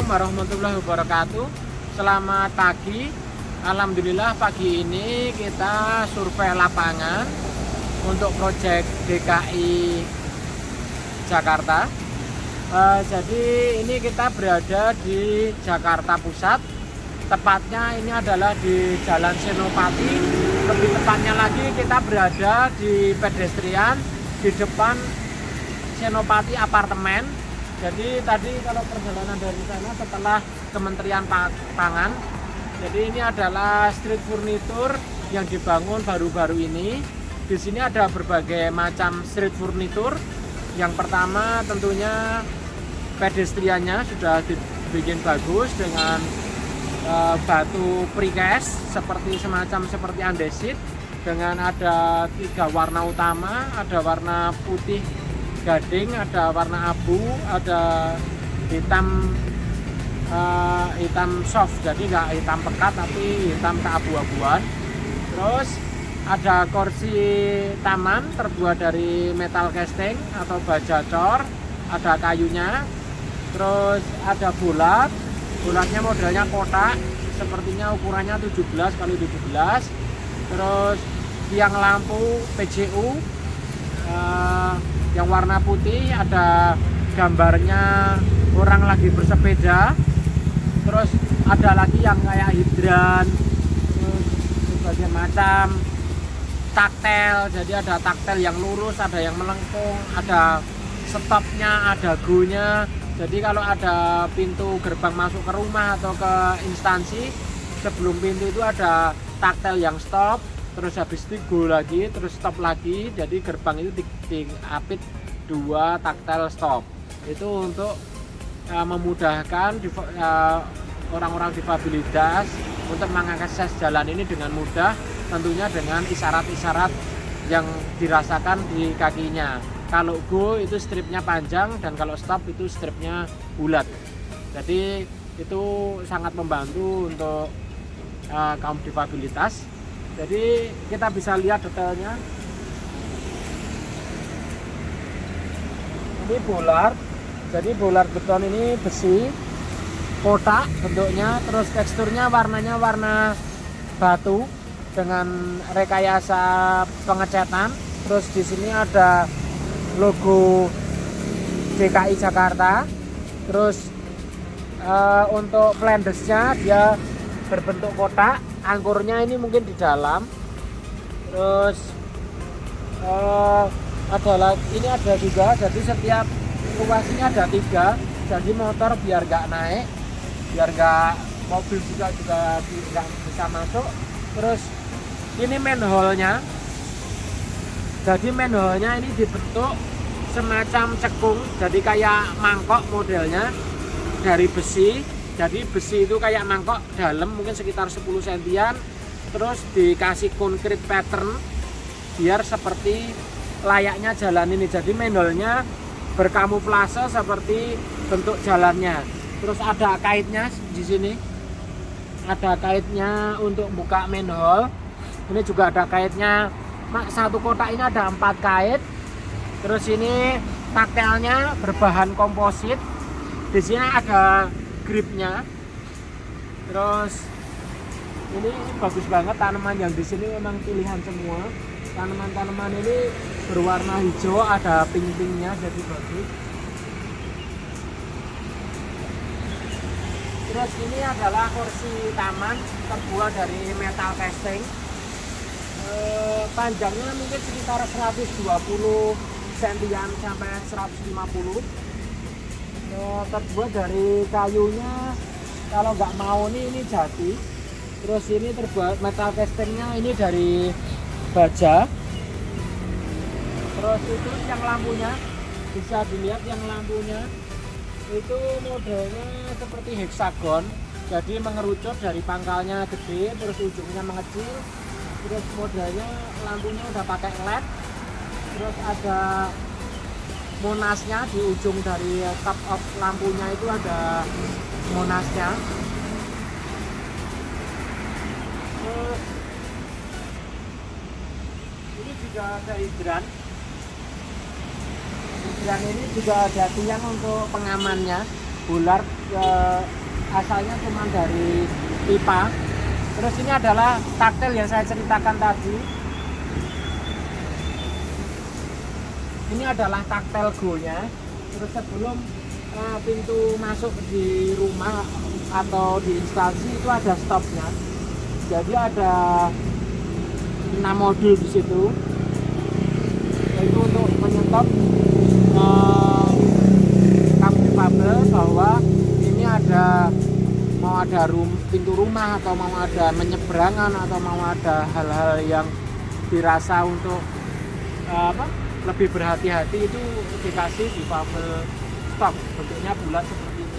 Assalamualaikum warahmatullahi wabarakatuh. Selamat pagi. Alhamdulillah pagi ini kita survei lapangan untuk proyek DKI Jakarta. Jadi ini kita berada di Jakarta Pusat. Tepatnya ini adalah di Jalan Senopati. Lebih tepatnya lagi kita berada di pedestrian di depan Senopati Apartemen. Jadi tadi kalau perjalanan dari sana setelah Kementerian Pangan, jadi ini adalah street furniture yang dibangun baru-baru ini. Di sini ada berbagai macam street furniture. Yang pertama tentunya pedestriannya sudah dibikin bagus dengan batu precast seperti andesit, dengan ada 3 warna utama, ada warna putih gading, ada warna abu, ada hitam soft, jadi nggak hitam pekat tapi hitam keabu-abuan. Terus ada kursi taman terbuat dari metal casting atau baja cor, ada kayunya. Terus ada bulatnya modelnya kotak, sepertinya ukurannya 17 x 17. Terus tiang lampu PJU yang warna putih, ada gambarnya orang lagi bersepeda. Terus ada lagi yang kayak hidran, berbagai macam taktel. Jadi ada taktel yang lurus, ada yang melengkung, ada stopnya, ada go-nya. Jadi kalau ada pintu gerbang masuk ke rumah atau ke instansi, sebelum pintu itu ada taktel yang stop, terus habis itu go lagi, terus stop lagi. Jadi gerbang itu diapit 2 taktel stop. Itu untuk memudahkan orang-orang difabilitas untuk mengakses jalan ini dengan mudah, tentunya dengan isyarat-isyarat yang dirasakan di kakinya. Kalau go itu stripnya panjang, dan kalau stop itu stripnya bulat. Jadi itu sangat membantu untuk kaum difabilitas. Jadi kita bisa lihat detailnya. Ini bollard. Jadi bollard beton ini besi kotak bentuknya, terus teksturnya warnanya warna batu dengan rekayasa pengecatan. Terus di sini ada logo DKI Jakarta. Terus untuk flandersnya dia berbentuk kotak, angkurnya ini mungkin di dalam. Terus ini ada juga, jadi setiap ruas ini ada 3, jadi motor biar nggak naik, biar nggak, mobil juga nggak bisa masuk. Terus ini manhole-nya, jadi manhole-nya ini dibentuk semacam cekung, jadi kayak mangkok modelnya dari besi. Jadi besi itu kayak mangkok dalam mungkin sekitar 10 cm, terus dikasih concrete pattern biar seperti layaknya jalan ini. Jadi manhole-nya berkamuflase seperti bentuk jalannya. Terus ada kaitnya di sini, ada kaitnya untuk buka manhole. Ini juga ada kaitnya. Satu kotak ini ada 4 kait. Terus ini taktelnya berbahan komposit. Di sini ada gripnya. Terus ini bagus banget, tanaman yang di sini memang pilihan semua. Tanaman-tanaman ini berwarna hijau, ada pink-pinknya, jadi bagus. Terus ini adalah kursi taman terbuat dari metal casting. Panjangnya mungkin sekitar 120 cm sampai 150. Terbuat dari kayunya, kalau nggak mau ini jati. Terus ini terbuat metal castingnya ini dari baja. Terus itu yang lampunya, bisa dilihat yang lampunya itu modelnya seperti heksagon, jadi mengerucut dari pangkalnya gede terus ujungnya mengecil. Terus modelnya lampunya udah pakai LED. Terus ada monasnya di ujung dari top of lampunya, itu ada monasnya. Terus ini juga ada hidran. Hidran ini juga ada tiang untuk pengamannya, bulat asalnya cuma dari pipa. Terus ini adalah taktil yang saya ceritakan tadi. Ini adalah taktil go-nya. Terus sebelum pintu masuk di rumah atau di instansi itu ada stopnya. Jadi ada 6 modul di situ. Itu untuk menyetop kamu difabel bahwa ini mau ada pintu rumah atau mau ada menyeberangan atau mau ada hal-hal yang dirasa untuk lebih berhati-hati, itu dikasih difabel stop, bentuknya bulat seperti ini.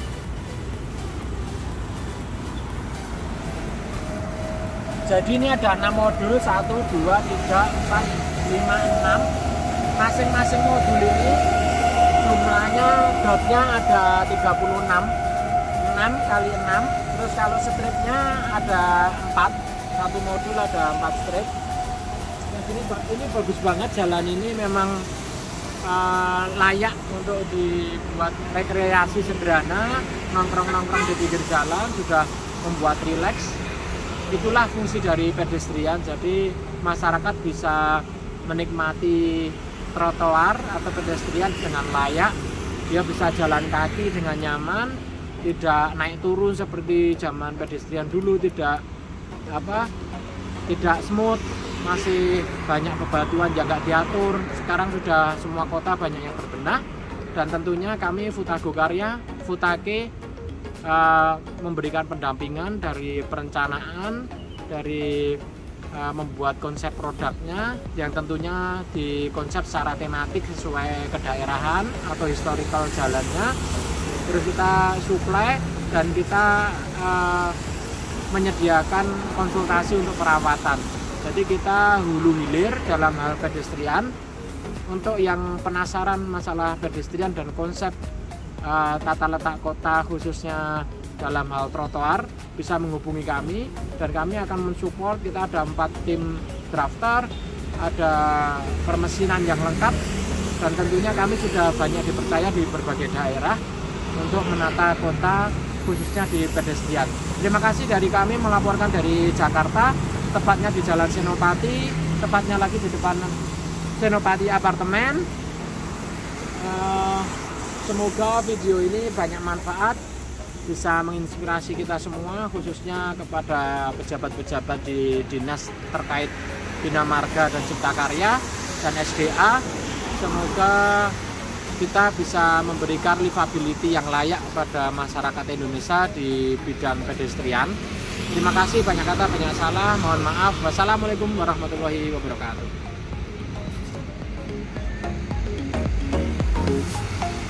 Jadi ini ada 6 modul, 1, 2, 3, 4, 5, 6. Masing-masing modul ini jumlahnya dotnya ada 36, 6 kali 6. Terus kalau stripnya ada 4, satu modul ada 4 strip. Ini bagus banget, jalan ini memang layak untuk dibuat rekreasi sederhana, nongkrong-nongkrong di pinggir jalan, juga membuat rileks. Itulah fungsi dari pedestrian, jadi masyarakat bisa menikmati trotoar atau pedestrian dengan layak. Dia bisa jalan kaki dengan nyaman, tidak naik turun seperti zaman pedestrian dulu, tidak smooth, masih banyak bebatuan yang nggak diatur. Sekarang sudah semua kota banyak yang berbenah, dan tentunya kami Futago Karya, Futake, memberikan pendampingan dari perencanaan, dari membuat konsep produknya yang tentunya dikonsep secara tematik sesuai kedaerahan atau historical jalannya. Terus kita supply dan kita menyediakan konsultasi untuk perawatan. Jadi kita hulu hilir dalam hal pedestrian. Untuk yang penasaran masalah pedestrian dan konsep tata letak kota khususnya dalam hal trotoar, bisa menghubungi kami dan kami akan mensupport. Kita ada 4 tim drafter, ada permesinan yang lengkap, dan tentunya kami sudah banyak dipercaya di berbagai daerah untuk menata kota khususnya di pedestrian. Terima kasih dari kami melaporkan dari Jakarta, tepatnya di Jalan Senopati, tepatnya lagi di depan Senopati Apartemen. Semoga video ini banyak manfaat, bisa menginspirasi kita semua, khususnya kepada pejabat-pejabat di dinas terkait Bina Marga dan Cipta Karya dan SDA. Semoga kita bisa memberikan livability yang layak kepada masyarakat Indonesia di bidang pedestrian. Terima kasih, banyak kata banyak salah, mohon maaf. Wassalamualaikum warahmatullahi wabarakatuh.